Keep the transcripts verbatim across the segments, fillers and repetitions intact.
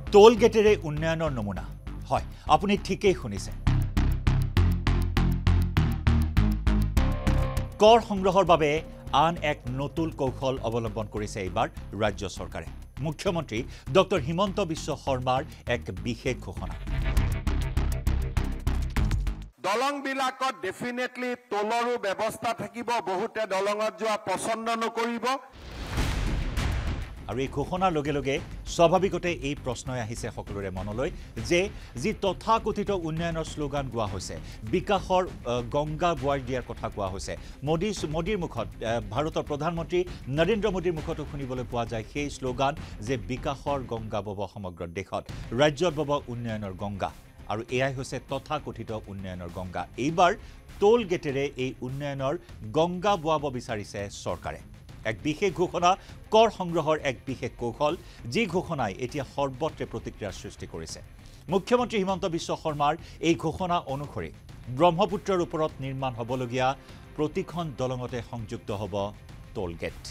টোল গেটেৰে উন্নয়নৰ নমুনা হয় আপুনি ঠিকই শুনিছে কৰ সংগ্ৰহৰ বাবে আন এক নতুন কৌশল অৱলম্বন কৰিছে এইবাৰ ৰাজ্য চৰকাৰে মুখ্যমন্ত্ৰী ডক্টৰ হিমন্ত বিশ্ব শৰ্মাৰ এক বিশেষ ঘোষণা দলং বিলাকত ডেফিনেটলি টোলৰো ব্যৱস্থা থাকিব বহুতে দলঙত যোৱা পছন্দ নকৰিব আৰু এই ঘোষণাৰ লগে লগে স্বাভাৱিকতে এই প্ৰশ্নই আহিছে সকলোৰে মনলৈ যে যি তথাকথিত উন্নয়নৰ শ্লোগান গোৱা হৈছে বিকাশৰ গংগা বোৱাই দিয়াৰ কথা কোৱা হৈছে মোদী মোদীৰ মুখত ভাৰতৰ প্ৰধানমন্ত্ৰী নৰেন্দ্ৰ মোদীৰ মুখতো শুনিবলৈ পোৱা যায় সেই শ্লোগান যে বিকাশৰ গংগা বব সমগ্ৰ দেশত ৰাজ্যত বব উন্নয়নৰ গংগা আৰু এয়াই হৈছে তথাকথিত উন্নয়নৰ গংগা এইবাৰ টোল গেটেৰে এই উন্নয়নৰ গংগা বোৱাব বিচাৰিছে চৰকাৰে এক বিশেষ ঘোষণা কৰ সংগ্ৰহৰ এক বিশেষ কৌশল যি ঘোষণাই এতিয়া সৰ্বত্ৰে প্ৰতিক্ৰিয়াৰ সৃষ্টি কৰিছে মুখ্যমন্ত্ৰী হিমন্ত বিশ্ব শৰ্মাৰ এই ঘোষণা অনুসৰি ব্ৰহ্মপুত্ৰৰ ওপৰত নিৰ্মাণ হ'বলগীয়া প্ৰতিখন দলঙতে সংযুক্ত হ'ব টোল গেট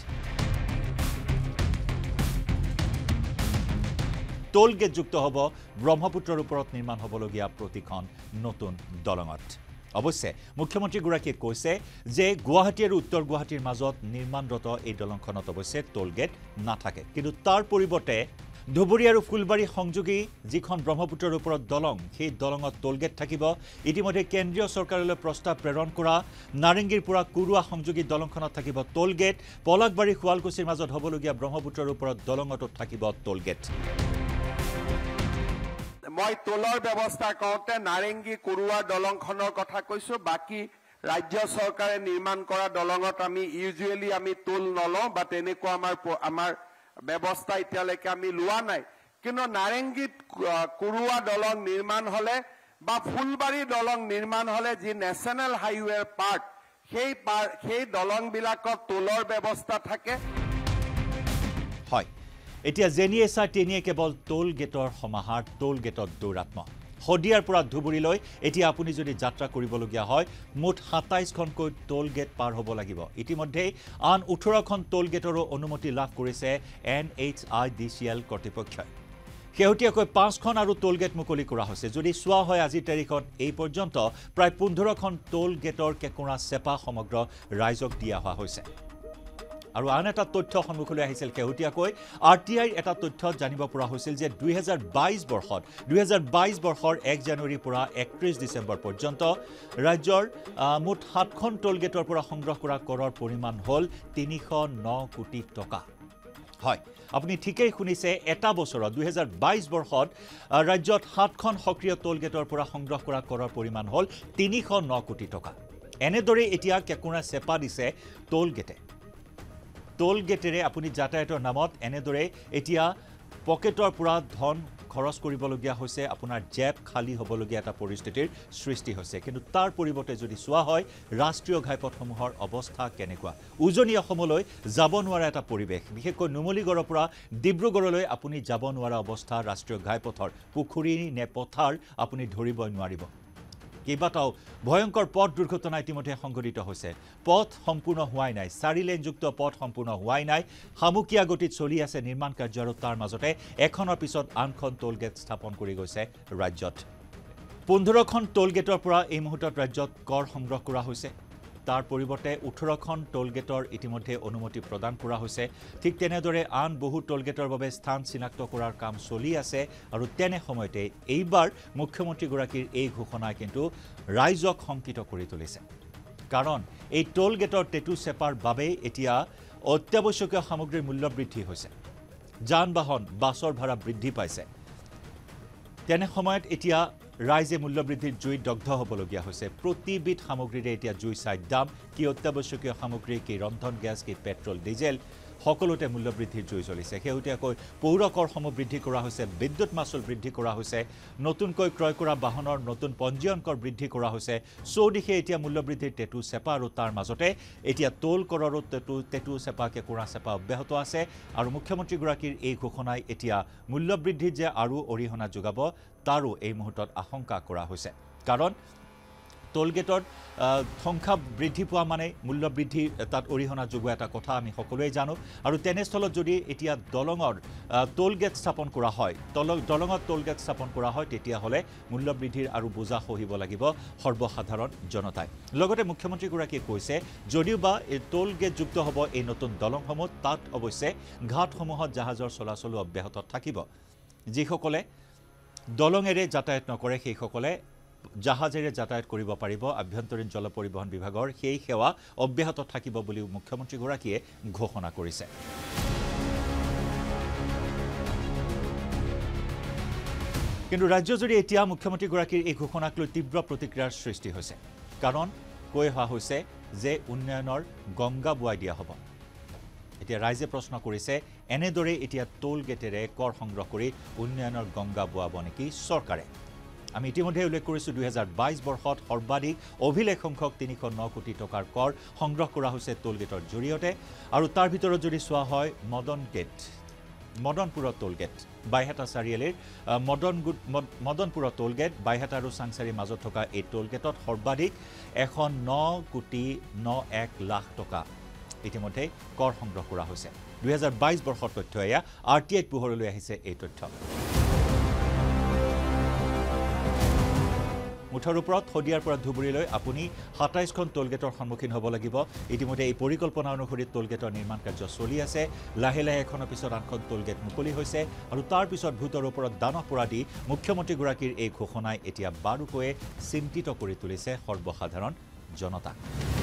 টোল গেট যুক্ত হ'ব ব্ৰহ্মপুত্ৰৰ ওপৰত নিৰ্মাণ হ'বলগীয়া প্ৰতিখন নতুন দলঙত অৱশ্যে মুখ্যমন্ত্ৰীগৰাকীয়ে কৈছে যে গুৱাহাটী আৰু উত্তৰ গুৱাহাটীৰ মাজত নিৰ্মাণৰত এই দলংখনত অৱশ্যে টোল গেট নাথাকে কিন্তু তাৰ পৰিৱৰ্তে ধুবুৰী আৰু ফুলবাৰী সংযোগী যিখন ব্ৰহ্মপুত্ৰৰ ওপৰত দলং সেই দলঙত টোল গেট থাকিব ইতিমধ্যে কেন্দ্ৰীয় চৰকাৰলৈ প্ৰস্তাৱ প্ৰেৰণ কৰা নাৰেংগীৰ পৰা কুৰুৱা সংযোগী দলংখনত থাকিব টোল গেট পলাকবাৰী শুৱালকুছিৰ মাজত হ'বলগীয়া ব্ৰহ্মপুত্ৰৰ ওপৰত দলঙতো থাকিব টোল গেট মই টোলৰ ব্যৱস্থা কৰোঁতে নাৰেংগী কুৰুৱা দলংখনৰ কথা কৈছো বাকি ৰাজ্য চৰকাৰে নিৰ্মাণ কৰা দলঙত আমি ইউজুৱেলি আমি টোল নলওঁ বা তেনেকুৱা আমাৰ আমাৰ ব্যৱস্থা এতিয়ালৈকে আমি লোৱা নাই কিন্তু নাৰেংগীত কুৰুৱা দলং নিৰ্মাণ হলে বা ফুলবাৰী দলং নিৰ্মাণ হলে যি নেশ্যনেল হাইৱেৰ পাৰ্ট সেই সেই দলংবিলাকত টোলৰ ব্যৱস্থা থাকে হয় এতিয়া জেনিয়ে চাই তেনিয়ে কেৱল টোল গেটৰ সমাহাৰ টোল গেটত দৌৰাত্ম শদিয়াৰ পৰা ধুবুৰীলৈ এতিয়া আপুনি যদি যাত্ৰা কৰিবলগীয়া হয় মুঠ সাতাইছখনকৈ টোল গেট পাৰ হ'ব লাগিব ইতিমধ্যে আন ওঠৰখন টোল গেটৰো অনুমতি লাভ কৰিছে N H I D C L কৰ্তৃপক্ষই শেহতীয়াকৈ পাঁচখন আৰু টোল গেট মুকলি কৰা হৈছে যদি চোৱা হয় আজিৰ তাৰিখত এই পৰ্যন্ত প্ৰায় পোন্ধৰখন টোল গেটৰ কেঁকুৰা চেপা সমগ্ৰ ৰাইজক দিয়া হোৱা হৈছে আৰু আন এটা তথ্য সন্মুখলৈ আহিছিল শেহতীয়াকৈ আৰ টি আইৰ এটা তথ্যত জানিব পৰা হৈছিল যে দুই হাজাৰ বাইছ বৰ্ষত দুই হাজাৰ বাইছ বৰ্ষৰ এক জানুৱাৰীৰ পৰা একত্ৰিছ ডিচেম্বৰ পৰ্যন্ত ৰাজ্যৰ মুঠ সাতখন টোল গেটৰ পৰা সংগ্ৰহ কৰা কৰৰ পৰিমাণ হ'ল তিনিশ ন কোটি টকা হয় আপুনি ঠিকই শুনিছে এটা বছৰত দুই হাজাৰ বাইছ বৰ্ষত ৰাজ্যত সাতখন সক্ৰিয় টোল গেটৰ পৰা সংগ্ৰহ কৰা কৰৰ পৰিমাণ হ'ল তিনিশ ন কোটি টকা এনেদৰে এতিয়া কেঁকুৰা চেপা দিছে টোল গেটে টোল গেটেৰে আপুনি যাতায়াতৰ নামত এনেদৰে এতিয়া পকেটৰ পৰা ধন খৰচ কৰিবলগীয়া হৈছে আপোনাৰ জেব খালী হ'বলগীয়া এটা পৰিস্থিতিৰ সৃষ্টি হৈছে কিন্তু তাৰ পৰিৱৰ্তে যদি চোৱা হয় ৰাষ্ট্ৰীয় ঘাইপথসমূহৰ অৱস্থা কেনেকুৱা উজনি অসমলৈ যাব নোৱাৰা এটা পৰিৱেশ বিশেষকৈ নুমলীগড়ৰ পৰা ডিব্ৰুগড়লৈ আপুনি যাব নোৱাৰা অৱস্থা ৰাষ্ট্ৰীয় ঘাইপথৰ পুখুৰী নে পথাৰ আপুনি ধৰিবই নোৱাৰিব কেইবাটাও ভয়ংকৰ পথ দুৰ্ঘটনা ইতিমধ্যে সংঘটিত হৈছে পথ সম্পূৰ্ণ হোৱাই নাই চাৰি লেনযুক্ত পথ সম্পূৰ্ণ হোৱাই নাই সামুকীয়া গতিত চলি আছে নিৰ্মাণ কাৰ্য আৰু তাৰ মাজতে এখনৰ পিছত আনখন টোল গেট স্থাপন কৰি গৈছে ৰাজ্যত পোন্ধৰখন টোল গেটৰ পৰা এই মুহূৰ্তত ৰাজ্যত কৰ সংগ্ৰহ কৰা হৈছে তাৰ পৰিৱৰ্তে ওঠৰখন টোল গেটৰ ইতিমধ্যে অনুমতি প্ৰদান কৰা হৈছে ঠিক তেনেদৰে আন বহু টোল গেটৰ বাবে স্থান চিনাক্ত কৰাৰ কাম চলি আছে আৰু তেনে সময়তে এইবাৰ মুখ্যমন্ত্ৰীগৰাকীৰ এই ঘোষণাই কিন্তু ৰাইজক শংকিত কৰি তুলিছে কাৰণ এই টোল গেটৰ টেটু চেপাৰ বাবে এতিয়া অত্যাৱশ্যকীয় সামগ্ৰীৰ মূল্য বৃদ্ধি হৈছে যান বাহন বাছৰ ভাড়া বৃদ্ধি পাইছে তেনে সময়ত এতিয়া ৰাইজে মূল্যবৃদ্ধিৰ জুইত দগ্ধ হ'বলগীয়া হৈছে প্ৰতিবিধ সামগ্ৰীৰে এতিয়া জুই চাই দাম কি অত্যাৱশ্যকীয় সামগ্ৰী কি ৰন্ধন গেছ কি পেট্ৰল ডিজেল সকলোতে মূল্যবৃদ্ধিৰ জুই চলিছে শেহতীয়াকৈ পৌৰ কৰসমূহ বৃদ্ধি কৰা হৈছে বিদ্যুৎ মাচুল বৃদ্ধি কৰা হৈছে নতুনকৈ ক্ৰয় কৰা বাহনৰ নতুন পঞ্জীয়ন কৰ বৃদ্ধি কৰা হৈছে চৌদিশে এতিয়া মূল্যবৃদ্ধিৰ টেটু চেপা আৰু তাৰ মাজতে এতিয়া টোল কৰৰো টেটু টেটু চেপা কেঁকুৰা চেপা অব্যাহত আছে আৰু মুখ্যমন্ত্ৰীগৰাকীৰ এই ঘোষণাই এতিয়া মূল্যবৃদ্ধিত যে আৰু অৰিহণা যোগাব তাৰো এই মুহূৰ্তত আশংকা কৰা হৈছে কাৰণ টোল গেটৰ সংখ্যা বৃদ্ধি পোৱা মানে মূল্য বৃদ্ধি তাত অৰিহণা যোগোৱা এটা কথা আমি সকলোৱে জানো আৰু তেনেস্থলত যদি এতিয়া দলঙৰ টোল গেট স্থাপন কৰা হয় দলঙত টোল গেট স্থাপন কৰা হয় তেতিয়াহ'লে মূল্য বৃদ্ধিৰ আৰু বোজা সহিব লাগিব সৰ্বসাধাৰণ জনতাই লগতে মুখ্যমন্ত্ৰীগৰাকীয়ে কৈছে যদিও বা এই টোল গেট যুক্ত হ'ব এই নতুন দলংসমূহ তাত অৱশ্যে ঘাটসমূহত জাহাজৰ চলাচলো অব্যাহত থাকিব যিসকলে দলঙেৰে যাতায়াত নকৰে সেইসকলে জাহাজেৰে যাতায়াত কৰিব পাৰিব আভ্যন্তৰীণ জল পৰিবহণ বিভাগৰ সেই সেৱা অব্যাহত থাকিব বুলিও মুখ্যমন্ত্ৰীগৰাকীয়ে ঘোষণা কৰিছে কিন্তু ৰাজ্যজুৰি এতিয়া মুখ্যমন্ত্ৰীগৰাকীৰ এই ঘোষণাক লৈ তীব্ৰ প্ৰতিক্ৰিয়াৰ সৃষ্টি হৈছে কাৰণ কৈ অহা হৈছে যে উন্নয়নৰ গংগা বুৱাই দিয়া হ'ব এতিয়া ৰাইজে প্ৰশ্ন কৰিছে এনেদৰে এতিয়া টোল গেটেৰে কৰ সংগ্ৰহ কৰি উন্নয়নৰ গংগা বুৱাব নেকি চৰকাৰে আমি ইতিমধ্যে উল্লেখ কৰিছোঁ দুই হাজাৰ বাইছ বৰ্ষত সৰ্বাধিক অভিলেখ সংখ্যক তিনিশ ন কোটি টকাৰ কৰ সংগ্ৰহ কৰা হৈছে টোল গেটৰ জৰিয়তে আৰু তাৰ ভিতৰত যদি চোৱা হয় মদন গেট মদনপুৰৰ টোল গেট বাইহাটা চাৰিআলিৰ মদন মদনপুৰৰ টোল গেট বাইহাটা আৰু চাংচাৰীৰ মাজত থকা এই টোল গেটত সৰ্বাধিক এশ ন কোটি ন এক লাখ টকা ইতিমধ্যে কৰ সংগ্ৰহ কৰা হৈছে দুই হাজাৰ বাইছ বৰ্ষৰ তথ্য এয়া আৰ টি আইত পোহৰলৈ আহিছে এই তথ্য মুঠৰ ওপৰত শদিয়াৰ পৰা ধুবুৰীলৈ আপুনি সাতাইছখন টোল গেটৰ সন্মুখীন হ'ব লাগিব ইতিমধ্যে এই পৰিকল্পনা অনুসৰি টোল গেটৰ নিৰ্মাণ কাৰ্য চলি আছে লাহে লাহে এখনৰ পিছত আনখন টোল গেট মুকলি হৈছে আৰু তাৰ পিছত ভূতৰ ওপৰত দানহ পৰা দি মুখ্যমন্ত্ৰীগৰাকীৰ এই ঘোষণাই এতিয়া বাৰুকৈয়ে চিন্তিত কৰি তুলিছে সৰ্বসাধাৰণ জনতা